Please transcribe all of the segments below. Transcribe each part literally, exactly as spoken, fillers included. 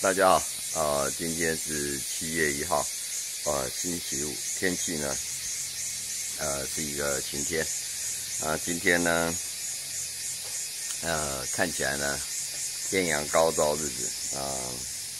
大家好，呃，今天是七月一号，呃，星期五，天气呢，呃，是一个晴天，啊、呃，今天呢，呃，看起来呢，艳阳高照日子，啊、呃，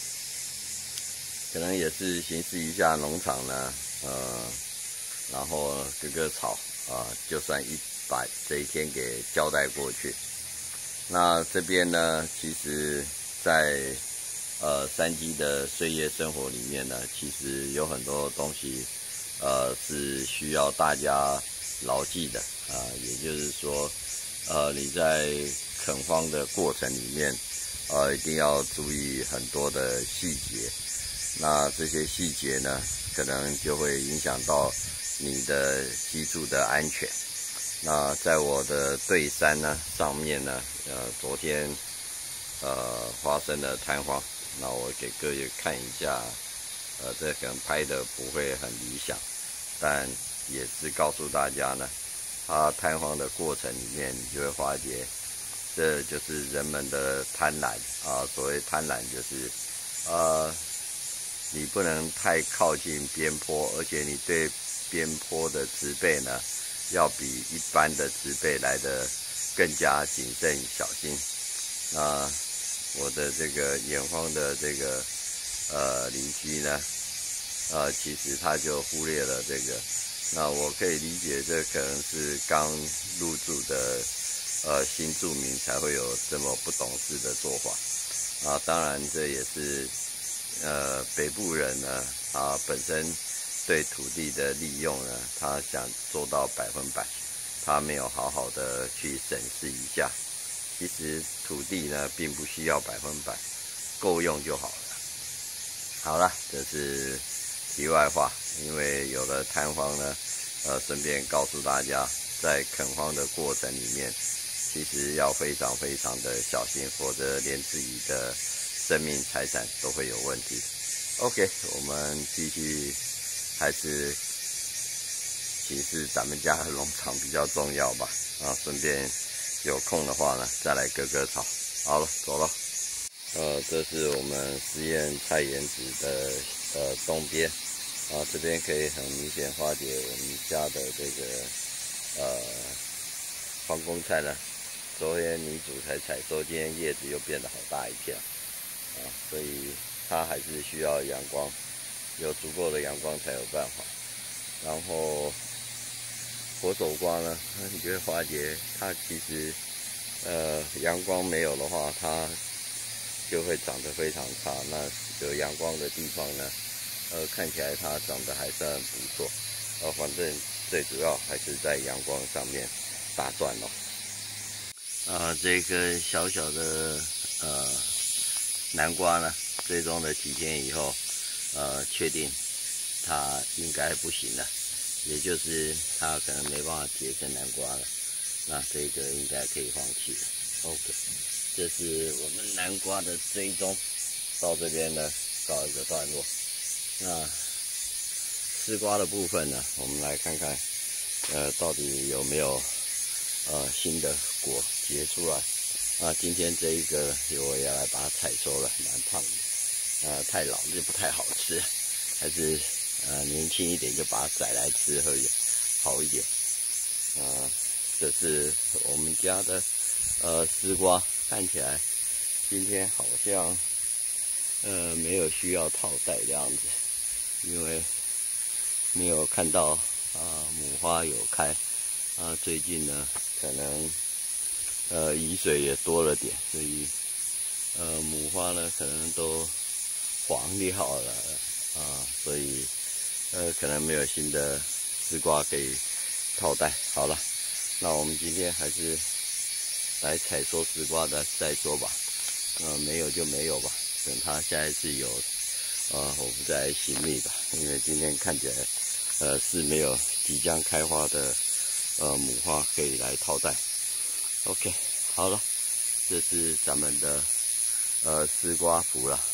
可能也是巡视一下农场呢，呃，然后割割草，啊、呃，就算一把这一天给交代过去。那这边呢，其实在呃山鸡的岁月生活里面呢，其实有很多东西，呃，是需要大家牢记的啊、呃。也就是说，呃，你在垦荒的过程里面，呃，一定要注意很多的细节。那这些细节呢，可能就会影响到你的居住的安全。那在我的对山呢上面呢，呃，昨天呃发生了坍荒，那我给各位看一下，呃，这可能拍的不会很理想，但也是告诉大家呢，它坍荒的过程里面，你就会发觉，这就是人们的贪婪啊。所谓贪婪就是，呃，你不能太靠近边坡，而且你对边坡的植被呢，要比一般的植被来的更加谨慎小心。那我的这个眼荒的这个呃邻居呢，呃，其实他就忽略了这个。那我可以理解，这可能是刚入住的呃新住民才会有这么不懂事的做法啊。当然，这也是呃北部人呢，他本身对土地的利用呢，他想做到百分百，他没有好好的去审视一下。其实土地呢，并不需要百分百，够用就好了。好了，这是题外话，因为有了坍荒呢，呃，顺便告诉大家，在垦荒的过程里面，其实要非常非常的小心，否则连自己的生命财产都会有问题。OK， 我们继续，还是其实咱们家的农场比较重要吧。啊，顺便有空的话呢，再来割割草。好了，走了。呃，这是我们实验菜园子的呃东边，啊，这边可以很明显发觉我们家的这个呃防工菜呢，昨天泥土才采收，今天叶子又变得好大一片，啊，所以它还是需要阳光，有足够的阳光才有办法。然后佛手瓜呢，你就会发觉它其实呃阳光没有的话，它就会长得非常差。那有阳光的地方呢，呃，看起来它长得还算不错。呃，反正最主要还是在阳光上面打转咯。啊，这个小小的呃南瓜呢，追踪了几天以后，呃，确定它应该不行了，也就是它可能没办法结成南瓜了。那这个应该可以放弃了。OK。这是我们南瓜的追踪，到这边呢告一个段落。那丝瓜的部分呢，我们来看看，呃，到底有没有呃新的果结出来？啊，今天这一个我也来把它采收了，蛮胖的，呃，太老就不太好吃，还是呃年轻一点就把它摘来吃会好一点。啊、呃，这是我们家的呃丝瓜。看起来今天好像呃没有需要套袋这样子，因为没有看到啊、呃、母花有开啊，最近呢可能呃雨水也多了点，所以呃母花呢可能都黄掉了啊，所以呃可能没有新的丝瓜可以套袋。好了，那我们今天还是来采收丝瓜的再说吧，呃，没有就没有吧，等它下一次有，呃，我们再寻觅吧。因为今天看起来，呃，是没有即将开花的，呃，母花可以来套袋。OK， 好了，这是咱们的，呃，丝瓜服了。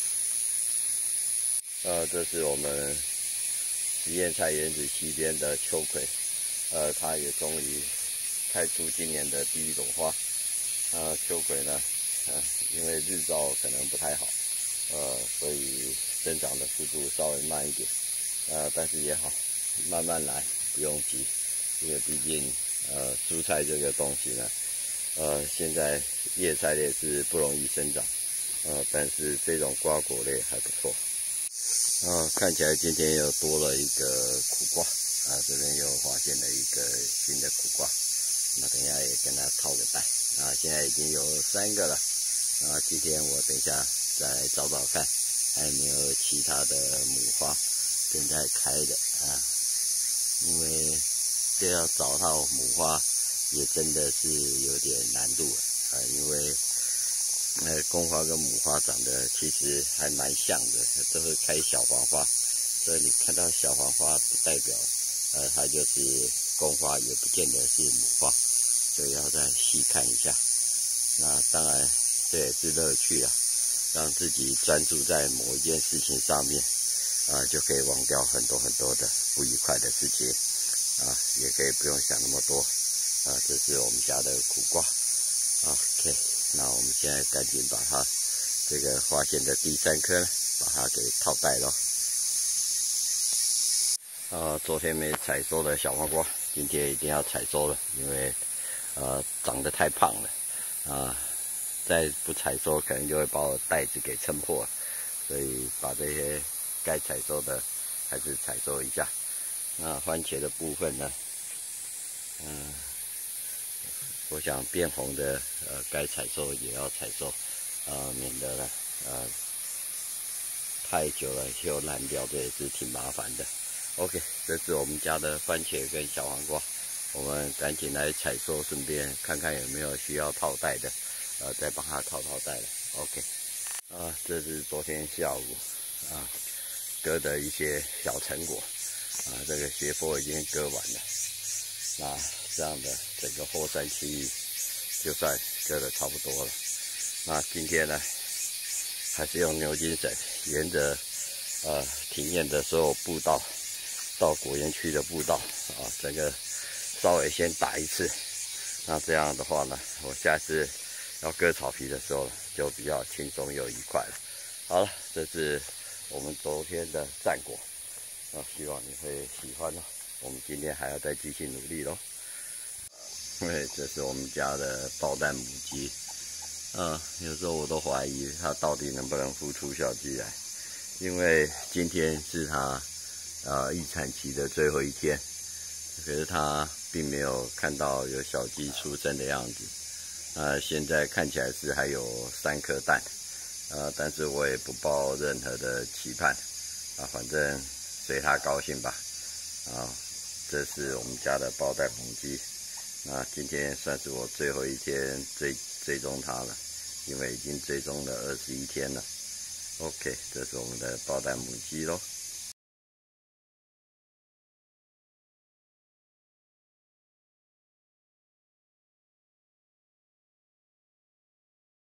呃，这是我们实验菜园子西边的秋葵，呃，它也终于开出今年的第一朵花。呃，秋葵呢，呃，因为日照可能不太好， 呃，所以生长的速度稍微慢一点，呃，但是也好，慢慢来，不用急，因为毕竟呃蔬菜这个东西呢，呃，现在叶菜类是不容易生长，呃，但是这种瓜果类还不错。呃，看起来今天又多了一个苦瓜，啊，这边又发现了一个新的苦瓜，那等一下也跟它套个袋，啊，现在已经有三个了，啊，今天我等一下再找找看，还有没有其他的母花正在开的啊，因为这要找到母花也真的是有点难度啊，因为呃公花跟母花长得其实还蛮像的，都是开小黄花，所以你看到小黄花不代表呃它就是公花，也不见得是母花，所以要再细看一下。那当然这也是乐趣啊，让自己专注在某一件事情上面，啊，就可以忘掉很多很多的不愉快的事情，啊，也可以不用想那么多，啊，这是我们家的苦瓜 ，OK， 那我们现在赶紧把它这个发现的第三颗呢，把它给套袋咯。啊，昨天没采收的小黄瓜，今天一定要采收了，因为呃长得太胖了，啊。再不采收，可能就会把我袋子给撑破了，所以把这些该采收的还是采收一下。那番茄的部分呢，嗯，我想变红的，呃，该采收也要采收，呃，免得呢，呃，太久了又烂掉，这也是挺麻烦的。OK， 这是我们家的番茄跟小黄瓜，我们赶紧来采收，顺便看看有没有需要套袋的。呃，再帮它套套袋了 ，OK。啊，这是昨天下午啊割的一些小成果啊，这个斜坡已经割完了。那这样的整个后山区域就算割的差不多了。那今天呢，还是用牛筋绳沿着呃庭院的所有步道到果园区的步道啊，整个稍微先打一次。那这样的话呢，我下次要割草皮的时候就比较轻松又愉快了。好了，这是我们昨天的战果，啊，希望你会喜欢哦。我们今天还要再继续努力咯。因为这是我们家的爆蛋母鸡，啊，有时候我都怀疑它到底能不能孵出小鸡来，因为今天是它呃预产期的最后一天，可是它并没有看到有小鸡出生的样子。呃，现在看起来是还有三颗蛋，呃，但是我也不抱任何的期盼，啊，反正随它高兴吧，啊，这是我们家的包袋母鸡，那今天算是我最后一天追追踪它了，因为已经追踪了二十一天了。OK， 这是我们的包袋母鸡咯。